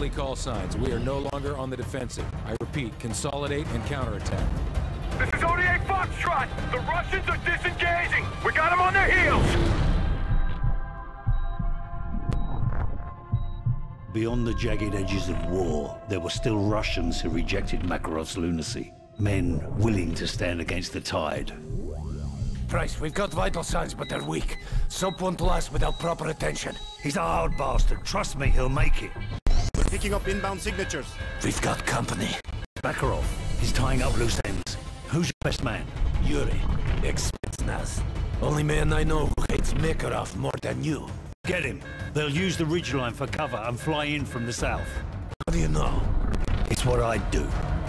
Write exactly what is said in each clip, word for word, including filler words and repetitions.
call signs. We are no longer on the defensive. I repeat, consolidate and counterattack. This is O D A Foxtrot! The Russians are disengaging! We got them on their heels! Beyond the jagged edges of war, there were still Russians who rejected Makarov's lunacy. Men willing to stand against the tide. Price, we've got vital signs, but they're weak. Soap won't last without proper attention. He's a hard bastard. Trust me, he'll make it. We're picking up inbound signatures. We've got company. Makarov, he's tying up loose ends. Who's your best man? Yuri, ex-Spetsnaz. Only man I know who hates Makarov more than you. Get him. They'll use the ridgeline for cover and fly in from the south. How do you know? It's what I'd do.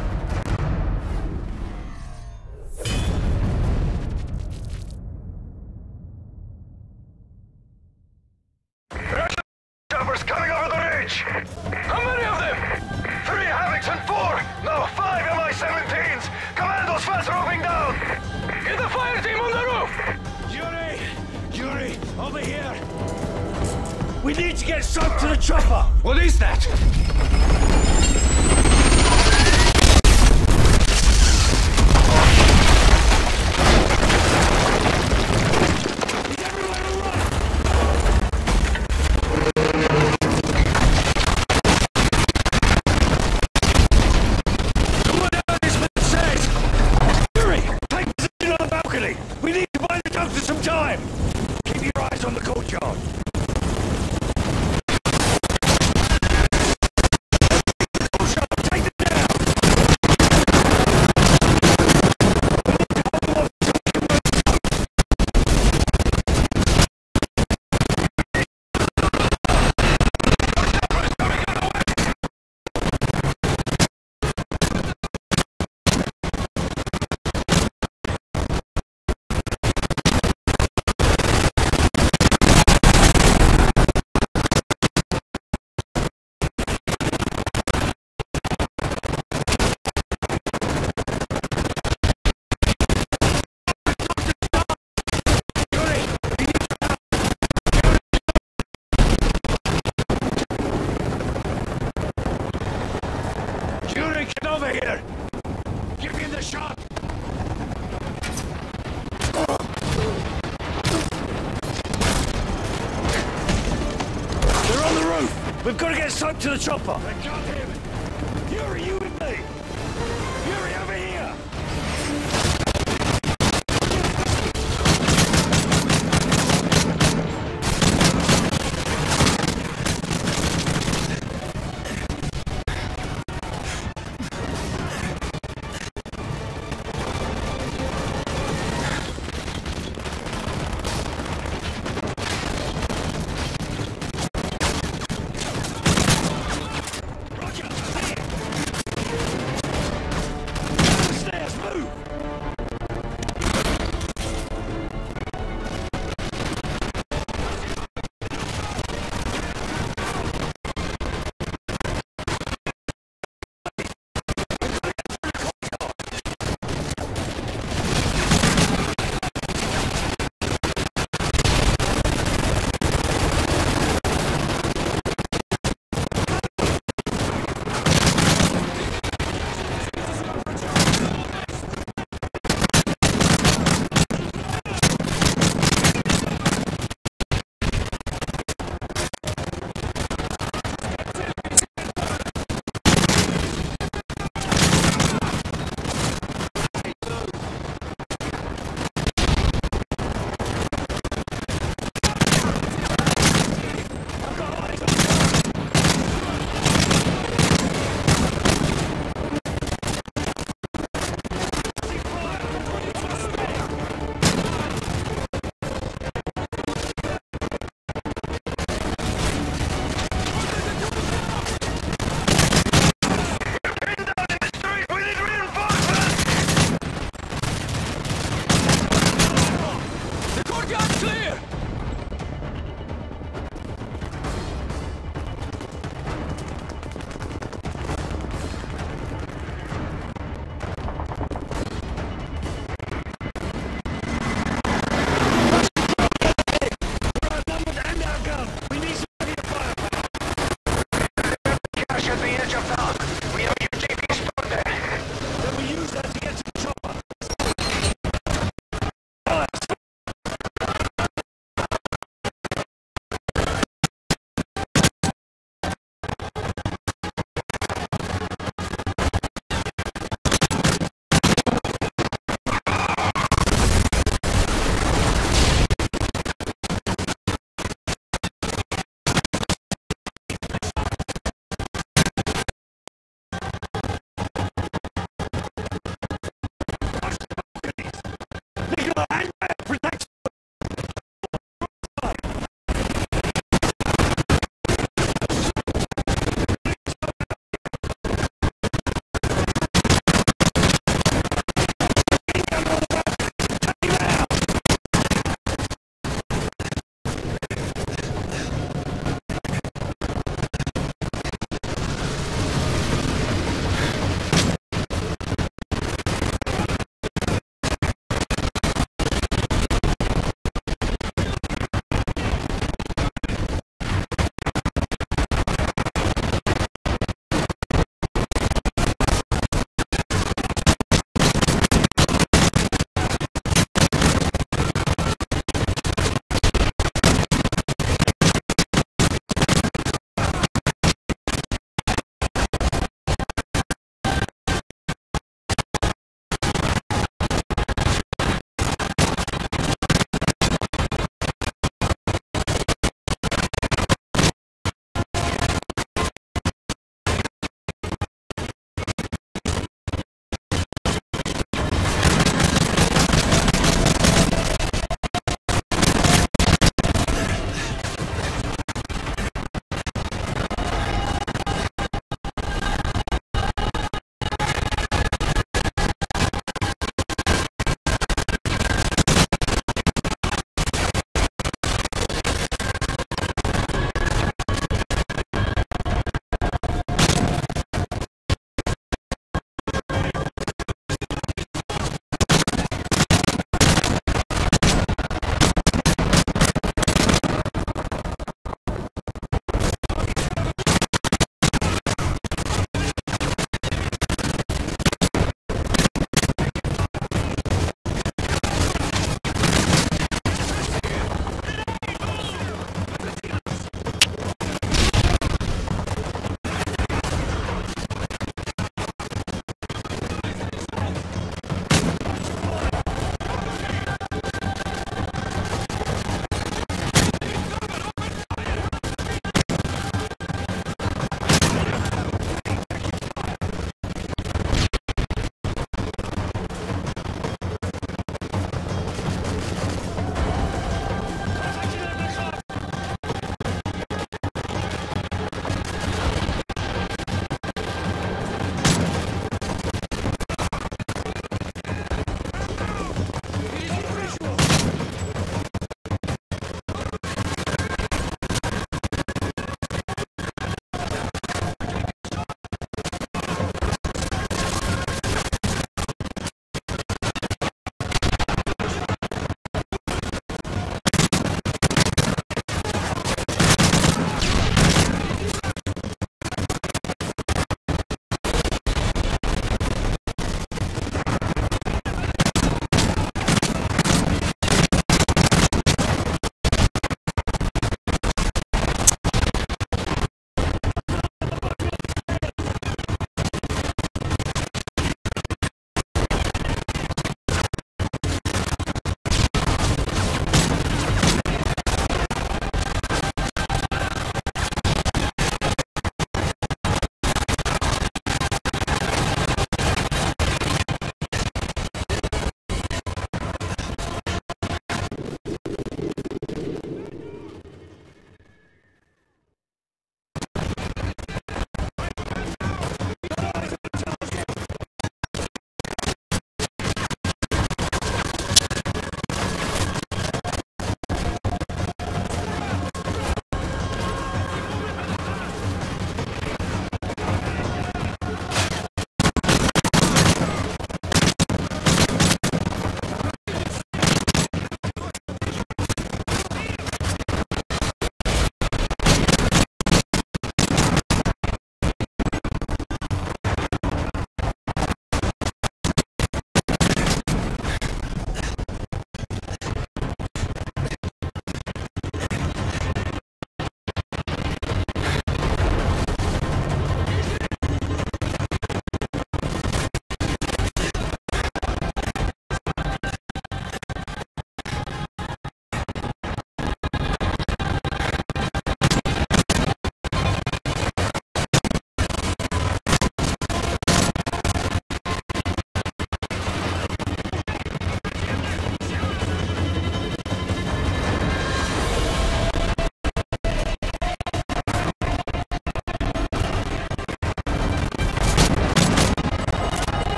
Choppers coming over the ridge! How many of them? Three Havocs and four! No, five M I seventeens! Commandos fast roping down! Get the fire team on the roof! Yuri! Yuri, over here! We need to get Soap to the chopper! What is that? Over here! Give me the shot! They're on the roof! We've got to get Soap to the chopper! I can't hear it! Yuri, you with me! Yuri, over here!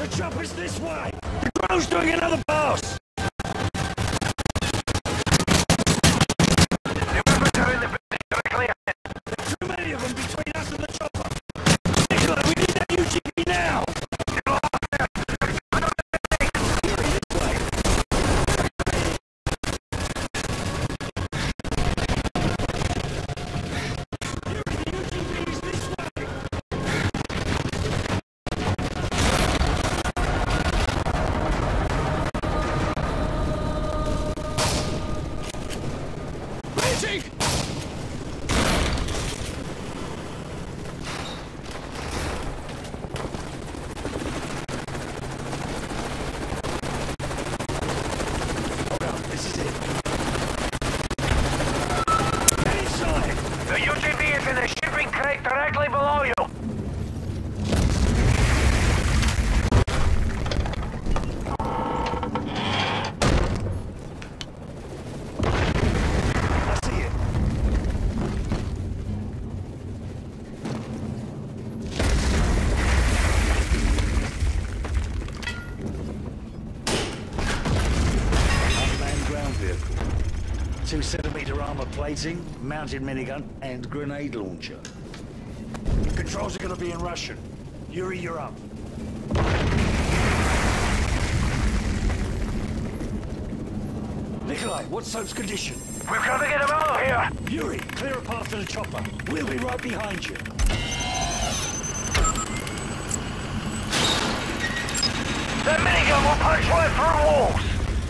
chopper's this way! The drone's doing another pass! Too many of them between us and the chopper! Nikolai, we need that U G V now! Directly below you! I see it. Unmanned ground vehicle. Two centimeter armor plating, mounted minigun, and grenade launcher. Controls are gonna be in Russian. Yuri, you're up. Nikolai, what's Soap's condition? We've got to get him out of here! Yuri, clear a path to the chopper. We'll be right behind you. That minigun will punch right through walls!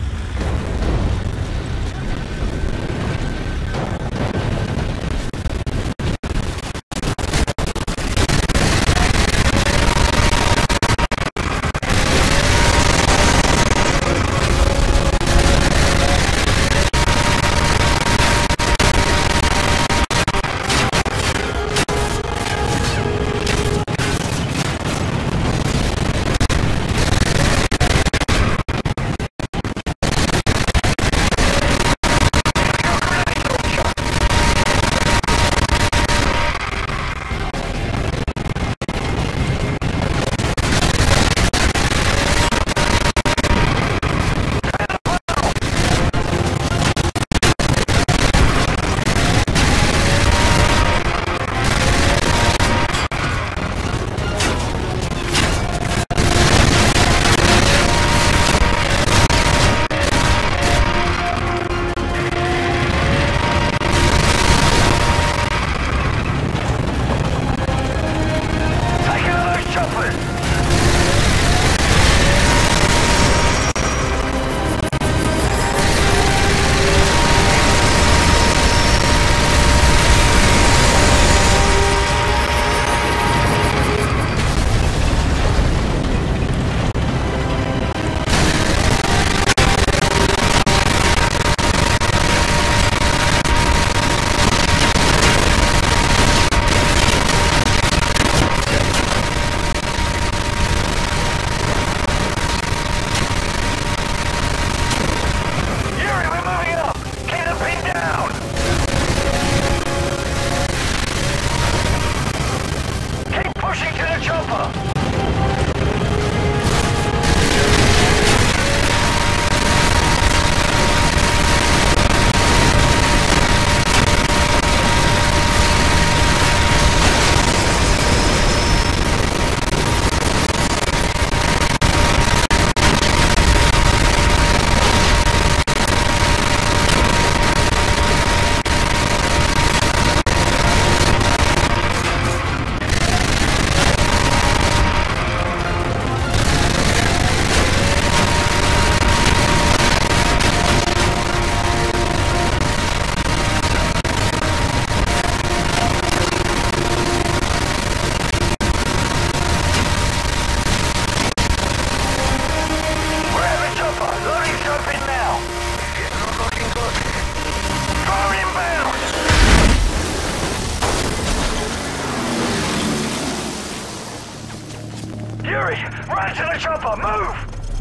Run to the chopper! Move!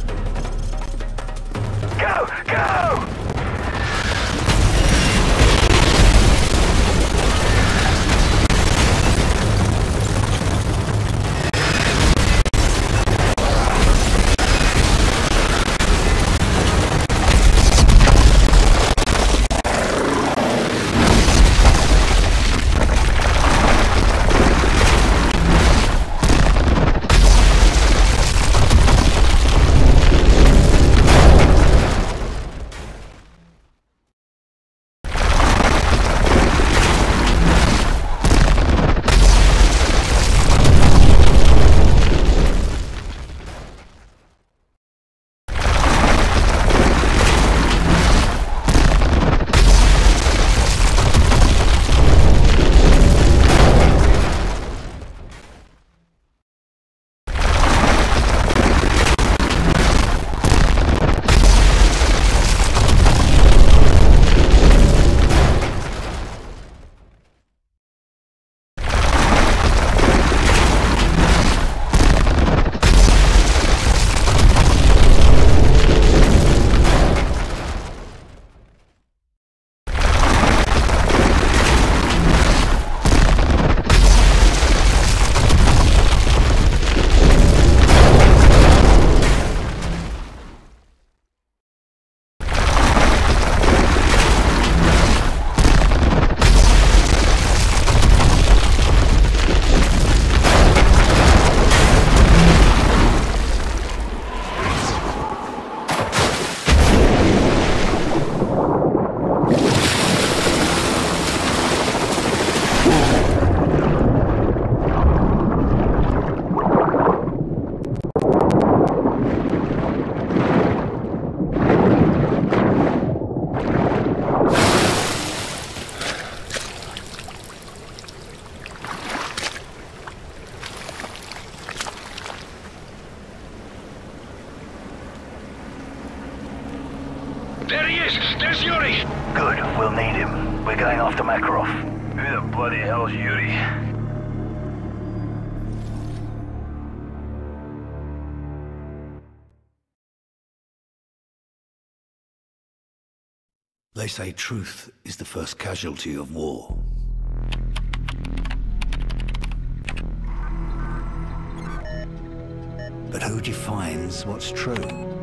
Go! Go! There he is! There's Yuri! Good, we'll need him. We're going after Makarov. Who the bloody hell's Yuri? They say truth is the first casualty of war. But who defines what's true?